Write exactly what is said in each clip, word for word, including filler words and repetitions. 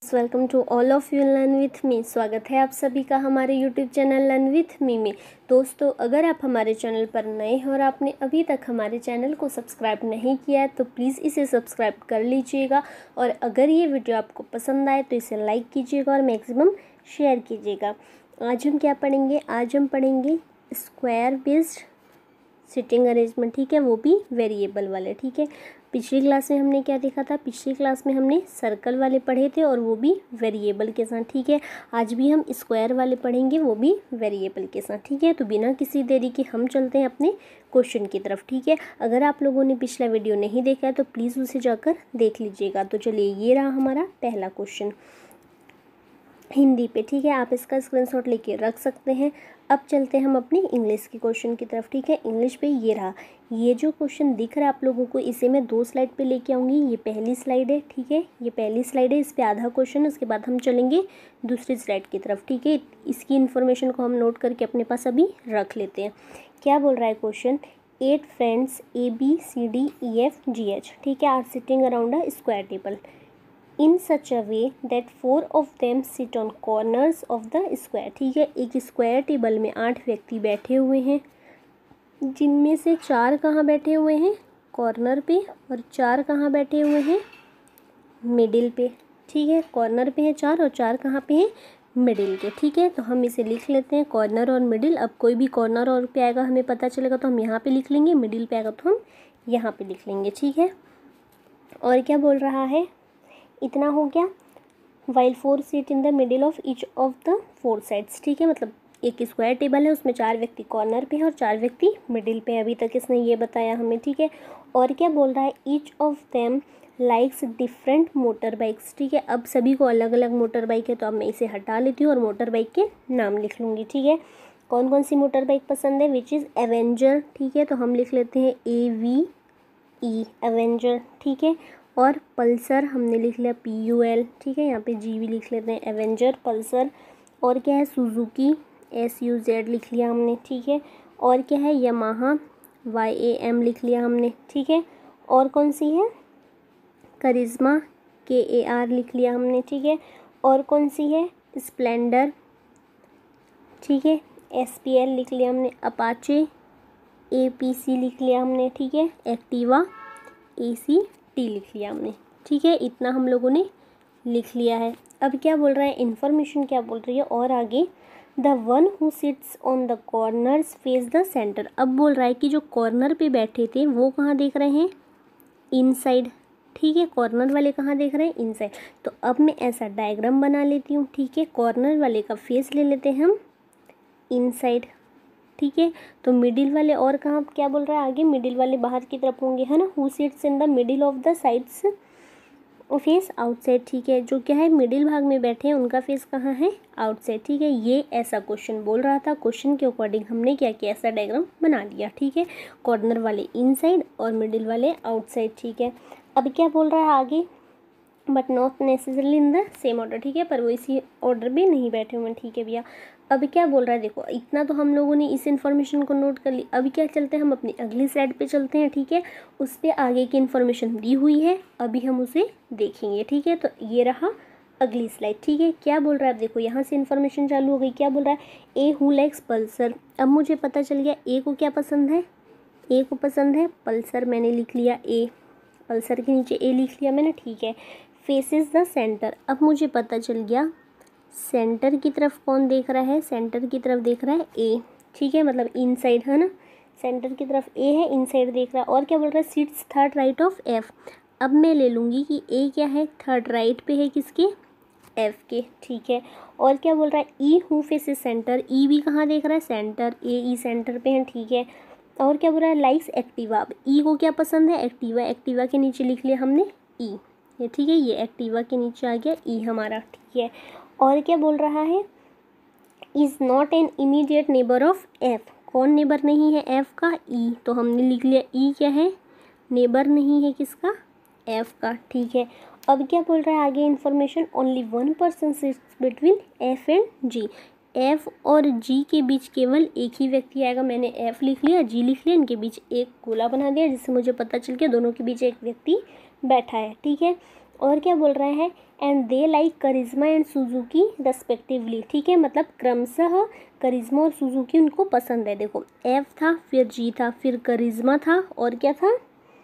Welcome to all of you learn with me. स्वागत है आप सभी का हमारे YouTube channel learn with me में। दोस्तों, अगर आप हमारे चैनल पर नए हैं और आपने अभी तक हमारे चैनल को सब्सक्राइब नहीं किया है तो प्लीज़ इसे सब्सक्राइब कर लीजिएगा। और अगर ये वीडियो आपको पसंद आए तो इसे लाइक कीजिएगा और मैक्सिमम शेयर कीजिएगा। आज हम क्या पढ़ेंगे? आज हम पढ़ेंगे स्क्वायर बेस्ड सिटिंग अरेंजमेंट, ठीक है, वो भी वेरिएबल वाले। ठीक है, पिछली क्लास में हमने क्या देखा था? पिछली क्लास में हमने सर्कल वाले पढ़े थे और वो भी वेरिएबल के साथ। ठीक है, आज भी हम स्क्वायर वाले पढ़ेंगे, वो भी वेरिएबल के साथ। ठीक है, तो बिना किसी देरी के हम चलते हैं अपने क्वेश्चन की तरफ। ठीक है, अगर आप लोगों ने पिछला वीडियो नहीं देखा है तो प्लीज़ उसे जाकर देख लीजिएगा। तो चलिए, ये रहा हमारा पहला क्वेश्चन हिंदी पे। ठीक है, आप इसका स्क्रीनशॉट लेके रख सकते हैं। अब चलते हैं हम अपनी इंग्लिश के क्वेश्चन की तरफ। ठीक है, इंग्लिश पे ये रहा। ये जो क्वेश्चन दिख रहा है आप लोगों को, इसे मैं दो स्लाइड पे लेके आऊँगी। ये पहली स्लाइड है, ठीक है, ये पहली स्लाइड है, इस पे आधा क्वेश्चन है, उसके बाद हम चलेंगे दूसरी स्लाइड की तरफ। ठीक है, इसकी इन्फॉर्मेशन को हम नोट करके अपने पास अभी रख लेते हैं। क्या बोल रहा है question? Eight friends A B C D E F G H, ठीक है, are sitting around a square table in such a way that four of them sit on corners of the square। ठीक है, एक square table में आठ व्यक्ति बैठे हुए हैं, जिनमें से चार कहाँ बैठे हुए हैं? कॉर्नर पे, और चार कहाँ बैठे हुए हैं? मिडिल पे। ठीक है, कॉर्नर पे है चार और चार कहाँ पे हैं? मिडिल के। ठीक है, तो हम इसे लिख लेते हैं, कॉर्नर और मिडिल। अब कोई भी कॉर्नर और पे आएगा हमें पता चलेगा तो हम यहाँ पे लिख लेंगे, मिडिल पे आएगा तो हम यहाँ पे लिख लेंगे। ठीक है, और क्या बोल रहा है? इतना हो गया। While four sit in the middle of each of the four sides. ठीक है, मतलब एक स्क्वायर टेबल है, उसमें चार व्यक्ति कॉर्नर पे है और चार व्यक्ति मिडिल पे है। अभी तक इसने ये बताया हमें। ठीक है, और क्या बोल रहा है? Each of them likes different motor bikes. ठीक है, अब सभी को अलग अलग मोटर बाइक है, तो अब मैं इसे हटा लेती हूँ और मोटर बाइक के नाम लिख लूँगी। ठीक है, कौन कौन सी मोटर बाइक पसंद है? Which is Avenger. ठीक है, तो हम लिख लेते हैं ए वी ई, एवेंजर। ठीक है, और पल्सर हमने लिख लिया पी यू एल। ठीक है, यहाँ पे जी भी लिख लेते हैं, एवेंजर पल्सर। और क्या है? सुजुकी, एस यू जेड लिख लिया हमने। ठीक है, और क्या है? यमाहा, वाई ए एम लिख लिया हमने। ठीक है, और कौन सी है? करिश्मा, के ए आर लिख लिया हमने। ठीक है, और कौन सी है? स्प्लेंडर। ठीक है, एस पी एल लिख लिया हमने। अपाचे, ए पी सी लिख लिया हमने। ठीक है, एक्टिवा, ए सी टी लिख लिया हमने। ठीक है, इतना हम लोगों ने लिख लिया है। अब क्या बोल रहा है? इन्फॉर्मेशन क्या बोल रही है और आगे? The one who sits on the corners face the centre. अब बोल रहा है कि जो कॉर्नर पे बैठे थे वो कहाँ देख रहे हैं? इनसाइड। ठीक है, कॉर्नर वाले कहाँ देख रहे हैं? इनसाइड। तो अब मैं ऐसा डायग्राम बना लेती हूँ। ठीक है, कॉर्नर वाले का फेस ले लेते हैं हम इनसाइड। ठीक है, तो मिडिल वाले और कहाँ? क्या बोल रहा है आगे? मिडिल वाले बाहर की तरफ होंगे, है ना। Who sits in the middle of the sides face outside. ठीक है, जो क्या है मिडिल भाग में बैठे हैं उनका फेस कहाँ है? आउटसाइड। ठीक है, ये ऐसा क्वेश्चन बोल रहा था। क्वेश्चन के अकॉर्डिंग हमने क्या किया? ऐसा डायग्राम बना लिया। ठीक है, कॉर्नर वाले इनसाइड और मिडिल वाले आउटसाइड। ठीक है, अब क्या बोल रहा है आगे? But not necessarily in the same order. ठीक है, पर वो इसी ऑर्डर में नहीं बैठे हुए। ठीक है भैया, अब क्या बोल रहा है? देखो, इतना तो हम लोगों ने इस इन्फॉर्मेशन को नोट कर ली। अभी क्या चलते हैं हम अपनी अगली स्लाइड पे चलते हैं। ठीक है, उस पर आगे की इन्फॉर्मेशन दी हुई है, अभी हम उसे देखेंगे। ठीक है, तो ये रहा अगली स्लाइड। ठीक है, क्या बोल रहा है? देखो, यहाँ से इन्फॉर्मेशन चालू हो गई। क्या बोल रहा है? A who likes Pulsar. अब मुझे पता चल गया ए को क्या पसंद है? ए को पसंद है पल्सर। मैंने लिख लिया ए, पल्सर के नीचे ए लिख लिया मैंने। ठीक है, फेसेस द सेंटर। अब मुझे पता चल गया सेंटर की तरफ कौन देख रहा है? सेंटर की तरफ देख रहा है ए। ठीक है, मतलब इनसाइड, है ना। सेंटर की तरफ ए है, इनसाइड देख रहा है। और क्या बोल रहा है? Sits third right of F. अब मैं ले लूँगी कि ए क्या है? थर्ड राइट पे है किसके? एफ के। ठीक है, और क्या बोल रहा है? E who faces centre. E भी कहाँ देख रहा है? सेंटर। ए ई सेंटर पे है। ठीक है, और क्या बोल रहा है? Likes Activa. अब ई को क्या पसंद है? एक्टिवा। एक्टिवा के नीचे लिख लिया हमने ई। ये ठीक है, ये एक्टिवा के नीचे आ गया ई हमारा। ठीक है, और क्या बोल रहा है? Is not an immediate neighbour of F. कौन नेबर नहीं है एफ का? ई। तो हमने लिख लिया ई क्या है? नेबर नहीं है किसका? एफ का। ठीक है, अब क्या बोल रहा है आगे information? Only one person sits between F and G. F और जी के बीच केवल एक ही व्यक्ति आएगा। मैंने एफ लिख लिया, जी लिख लिया, इनके बीच एक गोला बना दिया, जिससे मुझे पता चल गया दोनों के बीच एक व्यक्ति बैठा है। ठीक है, और क्या बोल रहा है, and they like Karizma and Suzuki respectively, ठीक है, मतलब क्रमशः करिश्मा और सुजुकी उनको पसंद है। देखो एफ था, फिर जी था, फिर करिश्मा था, और क्या था,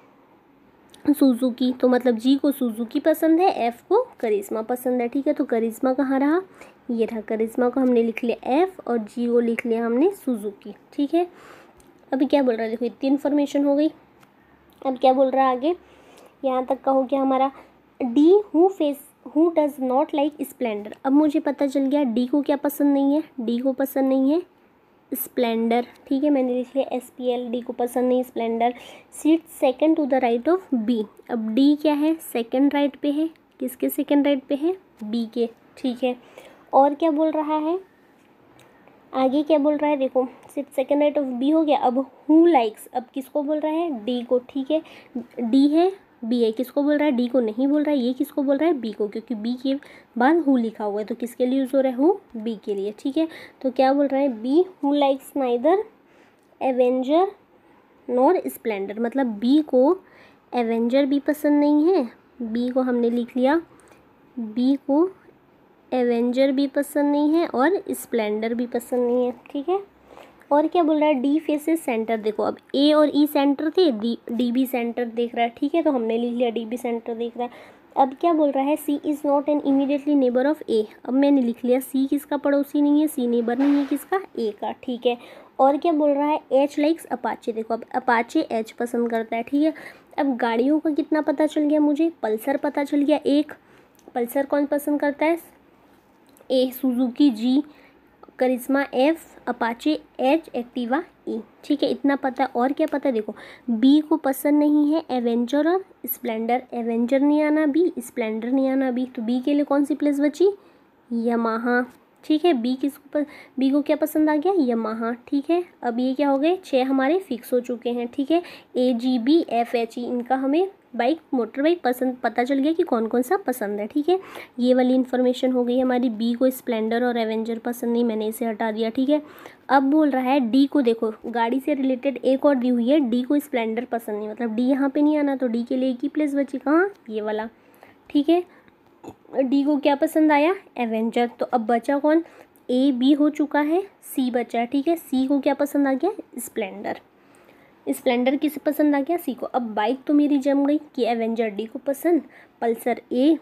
सुजुकी। तो मतलब जी को सुजुकी पसंद है, एफ को करिश्मा पसंद है, ठीक है। तो करिश्मा कहाँ रहा, ये रहा, करिश्मा को हमने लिख लिया एफ और जी को लिख लिया हमने सुजुकी, ठीक है। अभी क्या बोल रहा है, देखो इतनी इन्फॉर्मेशन हो गई। अब क्या बोल रहा है आगे, यहाँ तक का हो गया हमारा। D who face who does not like Splendor. अब मुझे पता चल गया डी को क्या पसंद नहीं है, डी को पसंद नहीं है स्प्लेंडर, ठीक है, मैंने लिख लिया एस पी एल, डी को पसंद नहीं Splendor. Seat second to the right of B. अब डी क्या है, सेकंड राइट पे है, किसके सेकंड राइट पे है, बी के, ठीक है। और क्या बोल रहा है आगे, क्या बोल रहा है, देखो सिर्फ सेकंड राइट ऑफ बी हो गया। अब हु लाइक्स, अब किसको बोल रहा है, डी को, ठीक है, डी है बी है, किसको बोल रहा है, डी को नहीं बोल रहा है, ये किसको बोल रहा है, बी को, क्योंकि बी के बाद हु लिखा हुआ है, तो किसके लिए यूज़ हो रहा है, हु, बी के लिए, ठीक है। तो क्या बोल रहा है, B who likes neither Avenger nor Splendor, मतलब बी को एवेंजर भी पसंद नहीं है, बी को हमने लिख लिया, बी को एवेंजर भी पसंद नहीं है और स्प्लेंडर भी पसंद नहीं है, ठीक है। और क्या बोल रहा है, डी फेसेस सेंटर। देखो अब ए और ई सेंटर थे, डी डी बी सेंटर देख रहा है, ठीक है, तो हमने लिख लिया डी बी सेंटर देख रहा है। अब क्या बोल रहा है, C is not an immediately neighbour of A. अब मैंने लिख लिया सी किसका पड़ोसी नहीं है, सी नेबर नहीं है किसका, ए का, ठीक है। और क्या बोल रहा है, एच लाइक्स अपाचे। देखो अब अपाचे एच पसंद करता है, ठीक है। अब गाड़ियों का कितना पता चल गया मुझे, पल्सर पता चल गया एक, पल्सर कौन पसंद करता है, A, Suzuki G, Karizma F, Apache H, Activa E, ठीक है, इतना पता है। और क्या पता है, देखो बी को पसंद नहीं है एवेंजर और स्प्लेंडर, एवेंजर नहीं आना बी, स्प्लेंडर नहीं आना बी, तो बी के लिए कौन सी प्लेस बची, यमाहा, ठीक है। बी किसको, बी को क्या पसंद आ गया, यमाहा, ठीक है। अब ये क्या हो गए, छः हमारे फिक्स हो चुके हैं, ठीक है। A G B F H E, इनका हमें बाइक मोटर बाइक पसंद पता चल गया कि कौन कौन सा पसंद है, ठीक है। ये वाली इन्फॉर्मेशन हो गई हमारी। बी को स्प्लेंडर और एवेंजर पसंद नहीं, मैंने इसे हटा दिया, ठीक है। अब बोल रहा है डी को, देखो गाड़ी से रिलेटेड एक और दी हुई है, डी को स्प्लेंडर पसंद नहीं, मतलब डी यहाँ पे नहीं आना, तो डी के लिए एक ही प्लेस बची, कहाँ, ये वाला, ठीक है। डी को क्या पसंद आया, एवेंजर, तो अब बचा कौन, ए बी हो चुका है, सी बचा है, ठीक है। सी को क्या पसंद आ गया, स्प्लेंडर, स्प्लेंडर किसे पसंद आ गया, सी को। अब बाइक तो मेरी जम गई कि एवेंजर डी को पसंद, Pulsar A,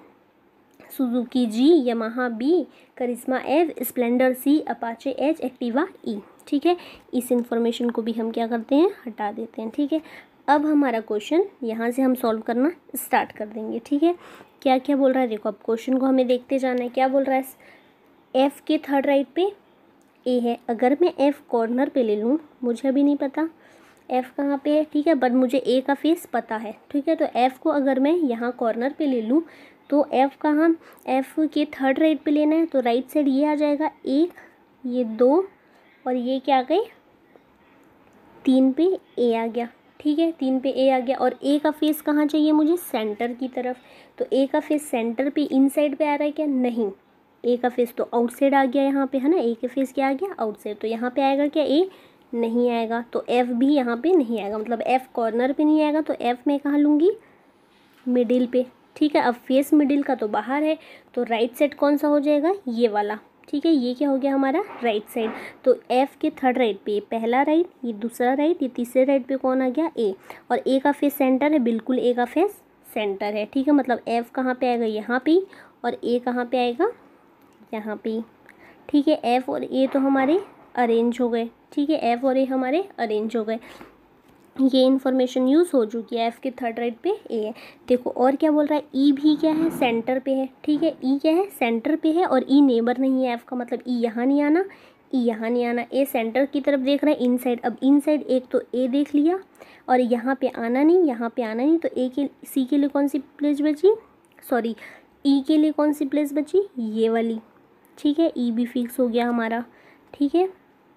Suzuki G, Yamaha B, Karizma F, Splendor C, Apache H, Activa E, ठीक है। इस इंफॉर्मेशन को भी हम क्या करते हैं, हटा देते हैं, ठीक है। अब हमारा क्वेश्चन यहाँ से हम सॉल्व करना स्टार्ट कर देंगे, ठीक है। क्या क्या बोल रहा है, देखो अब क्वेश्चन को हमें देखते जाना है। क्या बोल रहा है, एफ़ के थर्ड राइट पे ए है, अगर मैं एफ़ कॉर्नर पे ले लूँ, मुझे अभी नहीं पता एफ़ कहाँ पे है, ठीक है, बट मुझे ए का फेस पता है, ठीक है। तो एफ़ को अगर मैं यहाँ कॉर्नर पे ले लूँ, तो एफ़ कहाँ, एफ़ के थर्ड राइट पे लेना है, तो राइट साइड ये आ जाएगा एक, ये दो, और ये क्या आ गए, तीन पे ए आ गया, ठीक है, तीन पे ए आ गया। और ए का फेस कहाँ चाहिए मुझे, सेंटर की तरफ, तो ए का फेस सेंटर पे इन साइड पे आ रहा है क्या, नहीं, ए का फेस तो आउटसाइड आ गया यहाँ पे, है ना, ए का फेस क्या आ गया, आउटसाइड, तो यहाँ पे आएगा क्या, ए नहीं आएगा, तो एफ भी यहाँ पे नहीं आएगा, मतलब एफ कॉर्नर पे नहीं आएगा, तो एफ मैं कहाँ लूँगी, मिडिल पे, ठीक है। अब फेस मिडिल का तो बाहर है, तो राइट साइड कौन सा हो जाएगा, ये वाला, ठीक है, ये क्या हो गया हमारा, राइट साइड। तो एफ के थर्ड राइट पे पहला राइट, ये दूसरा राइट, ये तीसरे राइट पे कौन आ गया, ए, और ए का फेस सेंटर है, बिल्कुल ए का फेस सेंटर है, ठीक है। मतलब एफ कहाँ पे आएगा, यहाँ पे, और ए कहाँ पे आएगा, यहाँ पे, ठीक है। एफ और ए तो हमारे अरेंज हो गए, ठीक है, एफ और ए हमारे अरेंज हो गए। ये इन्फॉर्मेशन यूज़ हो चुकी है, एफ के थर्ड राइट पे ए है। देखो और क्या बोल रहा है, ई भी क्या है, सेंटर पे है, ठीक है, ई क्या है, सेंटर पे है, और ई नेबर नहीं है एफ का, मतलब ई यहाँ नहीं आना, ई यहाँ नहीं आना, ए सेंटर की तरफ देख रहा है, इन साइड। अब इन साइड एक तो ए देख लिया, और यहाँ पे आना नहीं, यहाँ पे आना नहीं, तो ए के सी के लिए कौन सी प्लेस बची, सॉरी ई के लिए कौन सी प्लेस बची, ये वाली, ठीक है। ई भी फिक्स हो गया हमारा, ठीक है,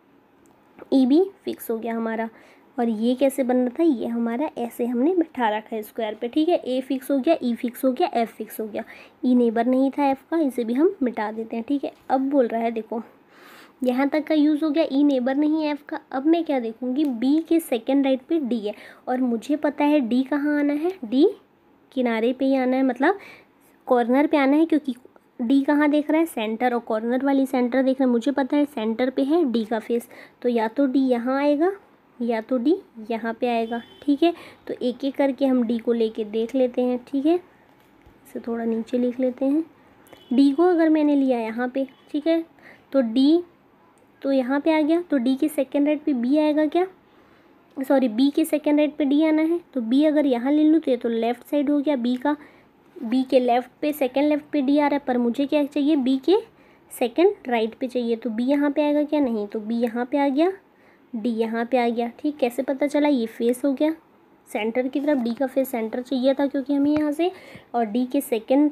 ई भी फिक्स हो गया हमारा। और ये कैसे बन रहा था, ये हमारा ऐसे हमने बिठा रखा है स्क्वायर पे, ठीक है। ए फिक्स हो गया, ई फिक्स हो गया, एफ फिक्स हो गया, ई नेबर नहीं था एफ का, इसे भी हम मिटा देते हैं, ठीक है। अब बोल रहा है, देखो यहाँ तक का यूज़ हो गया, ई नेबर नहीं है एफ का। अब मैं क्या देखूँगी, बी के सेकेंड राइट पे डी है, और मुझे पता है डी कहाँ आना है, डी किनारे पे ही आना है, मतलब कॉर्नर पे आना है, क्योंकि डी कहाँ देख रहा है, सेंटर, और कॉर्नर वाली सेंटर देख रहा है। मुझे पता है सेंटर पे है डी का फेस, तो या तो डी यहाँ आएगा या तो डी यहाँ पे आएगा। ठीक है, तो एक एक करके हम डी को लेके देख लेते हैं। ठीक है, इसे थोड़ा नीचे लिख लेते हैं। डी को अगर मैंने लिया यहाँ पे, ठीक है, तो डी तो यहाँ पे आ गया, तो डी के सेकेंड राइट पे बी आएगा क्या, सॉरी बी के सेकेंड राइट पे डी आना है। तो बी अगर यहाँ ले लूँ तो ये तो लेफ़्ट साइड हो गया बी का, बी के लेफ़्ट पे सेकेंड लेफ़्ट पे डी आ रहा है, पर मुझे क्या चाहिए, बी के सेकेंड राइट पे चाहिए। तो बी यहाँ पे आएगा क्या, नहीं, तो बी यहाँ पे आ गया, डी यहाँ पे आ गया। ठीक, कैसे पता चला, ये फेस हो गया सेंटर की तरफ, डी का फेस सेंटर चाहिए था क्योंकि हमें यहाँ से, और डी के सेकेंड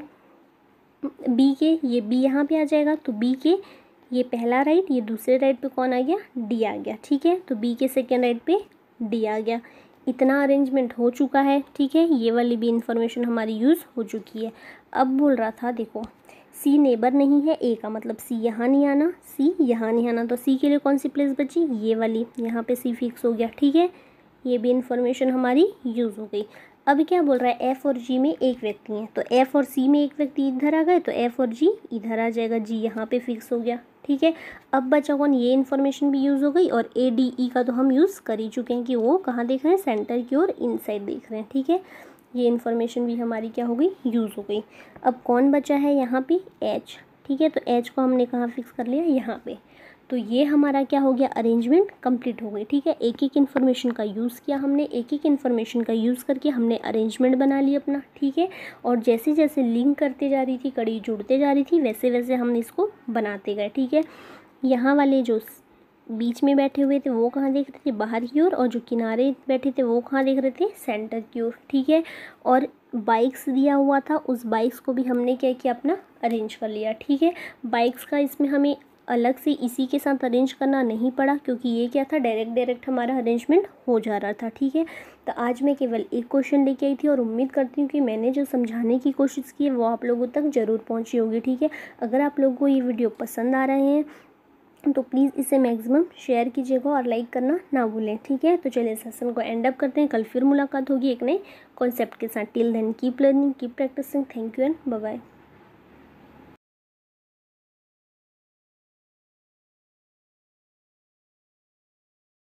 बी के ये बी यहाँ पे आ जाएगा, तो बी के ये पहला राइट, ये दूसरे राइट पे कौन आ गया, डी आ गया। ठीक है, तो बी के सेकेंड राइट पे डी आ गया। इतना अरेंजमेंट हो चुका है। ठीक है, ये वाली भी इंफॉर्मेशन हमारी यूज़ हो चुकी है। अब बोल रहा था देखो, सी नेबर नहीं है ए का, मतलब सी यहाँ नहीं आना, सी यहाँ नहीं आना, तो सी के लिए कौन सी प्लेस बची, ये वाली, यहाँ पे सी फिक्स हो गया। ठीक है, ये भी इंफॉर्मेशन हमारी यूज़ हो गई। अब क्या बोल रहा है, एफ़ और जी में एक व्यक्ति है, तो एफ़ और सी में एक व्यक्ति इधर आ गए, तो एफ़ और जी इधर आ जाएगा, जी यहाँ पे फिक्स हो गया। ठीक है, अब बचा कौन, ये इन्फॉर्मेशन भी यूज़ हो गई, और ए डी ई का तो हम यूज़ कर ही चुके हैं कि वो कहाँ देख रहे हैं, सेंटर की ओर इनसाइड देख रहे हैं। ठीक है, ये इन्फॉर्मेशन भी हमारी क्या हो गई, यूज़ हो गई। अब कौन बचा है यहाँ पे, एच। ठीक है, तो एच को हमने कहाँ फिक्स कर लिया, यहाँ पे। तो ये हमारा क्या हो गया, अरेंजमेंट कंप्लीट हो गई। ठीक है, एक एक इन्फॉर्मेशन का यूज़ किया हमने, एक एक इन्फॉर्मेशन का यूज़ करके हमने अरेंजमेंट बना लिया अपना। ठीक है, और जैसे जैसे लिंक करते जा रही थी, कड़ी जुड़ते जा रही थी, वैसे वैसे हम इसको बनाते गए। ठीक है, यहाँ वाले जो बीच में बैठे हुए थे वो कहाँ देख रहे थे, बाहर की ओर, और जो किनारे बैठे थे वो कहाँ देख रहे थे, सेंटर की ओर। ठीक है, और बाइक्स दिया हुआ था, उस बाइक्स को भी हमने क्या किया, अपना अरेंज कर लिया। ठीक है, बाइक्स का इसमें हमें अलग से इसी के साथ अरेंज करना नहीं पड़ा, क्योंकि ये क्या था, डायरेक्ट डायरेक्ट हमारा अरेंजमेंट हो जा रहा था। ठीक है, तो आज मैं केवल एक क्वेश्चन लेके आई थी, और उम्मीद करती हूँ कि मैंने जो समझाने की कोशिश की है वो आप लोगों तक ज़रूर पहुँची होगी। ठीक है, अगर आप लोगों को ये वीडियो पसंद आ रहे हैं तो प्लीज़ इसे मैक्सिमम शेयर कीजिएगा और लाइक करना ना भूलें। ठीक है, तो चलिए सेशन को एंड अप करते हैं। कल फिर मुलाकात होगी एक नए कॉन्सेप्ट के साथ। Till then keep learning, keep practising. Thank you and bye bye.